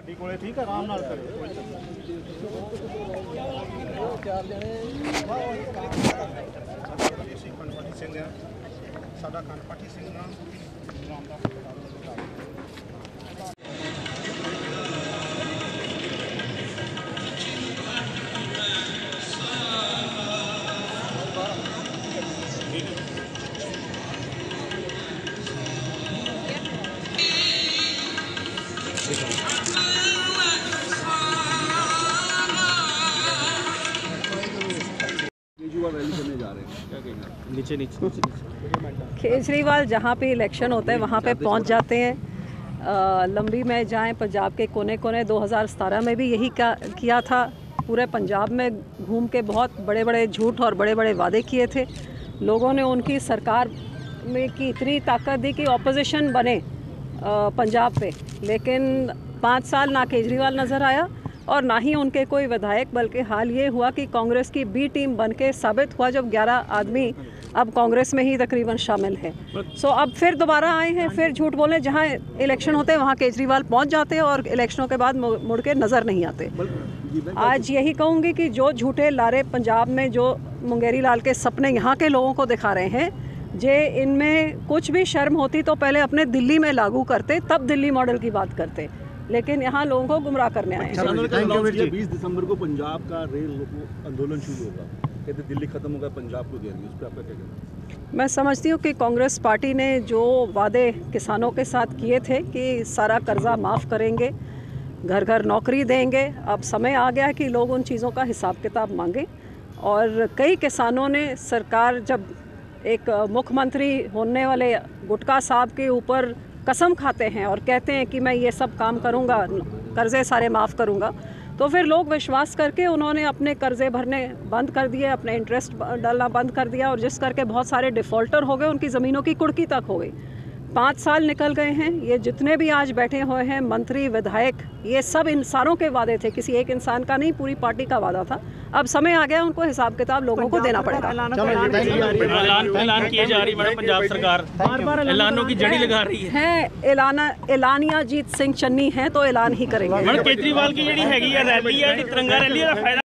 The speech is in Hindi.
पार्टी को ठीक है, आराम नाल करे कोई चार जने कनपटी सिंह है साडा कनपटी सिंह नाम केजरीवाल जहाँ पे इलेक्शन होता है वहाँ पे पहुँच जाते हैं। लंबी में जाएं पंजाब के कोने कोने 2017 में भी यही किया था। पूरे पंजाब में घूम के बहुत बड़े बड़े झूठ और बड़े बड़े वादे किए थे। लोगों ने उनकी सरकार में की इतनी ताकत दी कि ऑपोजिशन बने पंजाब पे, लेकिन 5 साल ना केजरीवाल नज़र आया और ना ही उनके कोई विधायक, बल्कि हाल ये हुआ कि कांग्रेस की बी टीम बनके साबित हुआ जब 11 आदमी अब कांग्रेस में ही तकरीबन शामिल हैं। अब फिर दोबारा आए हैं, फिर झूठ बोले। जहां इलेक्शन होते हैं वहां केजरीवाल पहुंच जाते हैं और इलेक्शनों के बाद मुड़ के नज़र नहीं आते। आज यही कहूँगी कि जो झूठे लारे पंजाब में जो मुंगेरी लाल के सपने यहाँ के लोगों को दिखा रहे हैं, जे इनमें कुछ भी शर्म होती तो पहले अपने दिल्ली में लागू करते, तब दिल्ली मॉडल की बात करते, लेकिन यहाँ लोगों को गुमराह करने आए हैं। 20 दिसंबर को पंजाब का रेल आंदोलन शुरू होगा, कहते दिल्ली खत्म होगा, पंजाब को घेरेंगे, उस पर आपका क्या कहना है? मैं समझती हूँ कि कांग्रेस पार्टी ने जो वादे किसानों के साथ किए थे कि सारा कर्जा माफ़ करेंगे, घर घर नौकरी देंगे, अब समय आ गया है कि लोग उन चीज़ों का हिसाब किताब मांगें। और कई किसानों ने सरकार जब एक मुख्यमंत्री होने वाले गुटका साहब के ऊपर कसम खाते हैं और कहते हैं कि मैं ये सब काम करूंगा, कर्ज़े सारे माफ़ करूंगा, तो फिर लोग विश्वास करके उन्होंने अपने कर्ज़े भरने बंद कर दिए, अपने इंटरेस्ट डालना बंद कर दिया, और जिस करके बहुत सारे डिफ़ॉल्टर हो गए, उनकी ज़मीनों की कुर्की तक हो गई। 5 साल निकल गए हैं। ये जितने भी आज बैठे हुए हैं मंत्री विधायक, ये सब इंसानों के वादे थे, किसी एक इंसान का नहीं, पूरी पार्टी का वादा था। अब समय आ गया उनको हिसाब किताब लोगों को देना पड़ेगा। ऐलान किए जा रही है पंजाब सरकार, बार-बार ऐलानों की जड़ी लगा रही है। ऐलानिया जीत सिंह चन्नी है तो ऐलान ही करेंगे। केजरीवाल की जड़ी हैगी है रैली है, तिरंगा रैली का फायदा